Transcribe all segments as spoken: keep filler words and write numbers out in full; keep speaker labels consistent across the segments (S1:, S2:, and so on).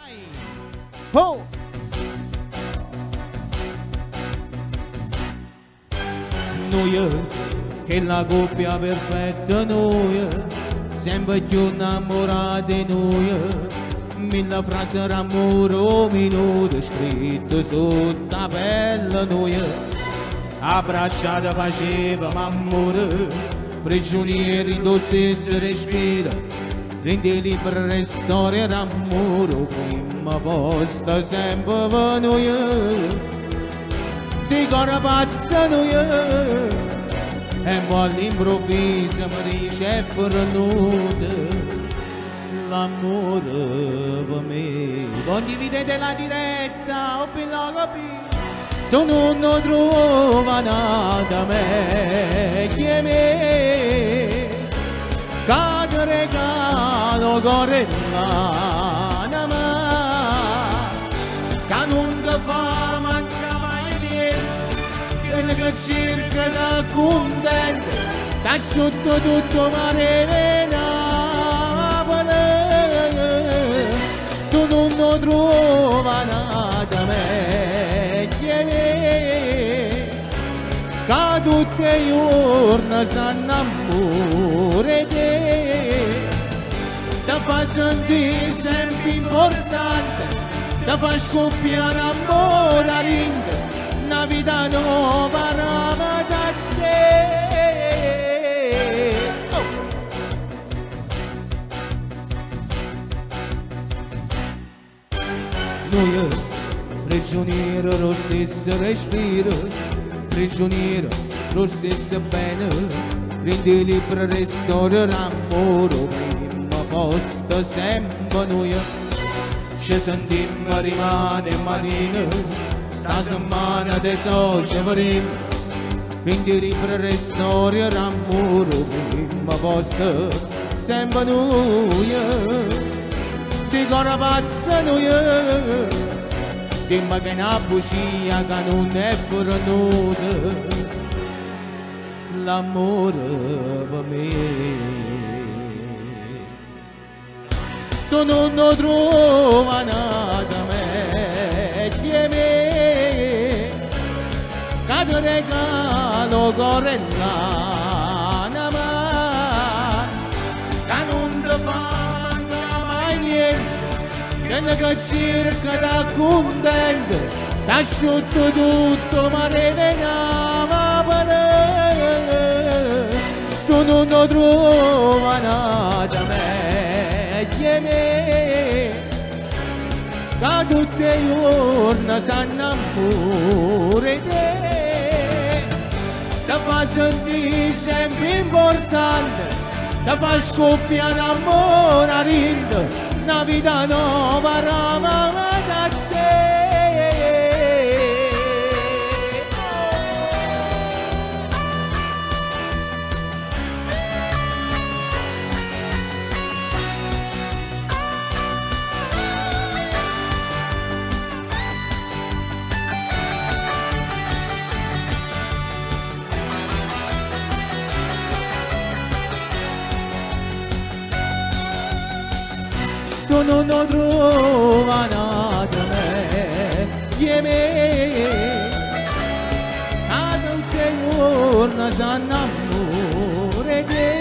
S1: Ho! Noi che la coppia perfetta noi, sempre più innamorati noi, mille frasi d'amore minuto scritte sotto la pelle noi, abbracciate facevamo amore, prigionieri dello stesso respiro, rende libera le storie d'amore, prima posta sempre per noi. Di cuore pazza noi e poi all'improvviso mi dice è fornuto l'amore per me. Condividete la diretta, ho appena capito, tu non lo trova nada meglio me, che ti regalo cuore l'anima, che non ti fa che cerca da contento, t'asciutto tutto mare venapole, tu non lo trova nada meglio me, che tutti i giorni s'annamore te, ti fa sentire sempre importante, ti fa scoppiare amore a rinda, una vita nuova rama da te. Oh. Noi prigionieri lo stesso respiro, prigionieri lo stesso bene, rendi libera le storie d'amore, prima posta sempre noi, ci sentimmo rimane mattina, sta settimana te so ci faremo, quindi libera storia d'amore, prima posta sempre noi, di cuore pazza noi, dimmi che una bugia che non è fornuta, l'amore per me, tu non lo trova nada meglio me, che ti regalo cuore l'anima, che non ti fa mai niente, quello che cerca da contento, t'asciutto tutto mare venapole, tu non lo trova nada meglio me, che tutti i giorni s'annamore te, ti fa sentire sempre importante, ti fa scoppiare amore a rinda, una vita nuova rama da te. Tu non lo trova nada meglio me, a tutti i giorni s'annamore te,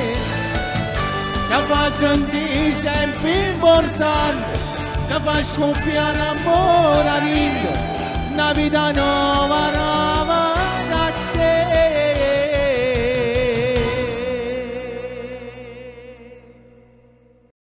S1: ti fa sentire sempre importante, ti fa scoppiare amore a rinda, una vita nuova.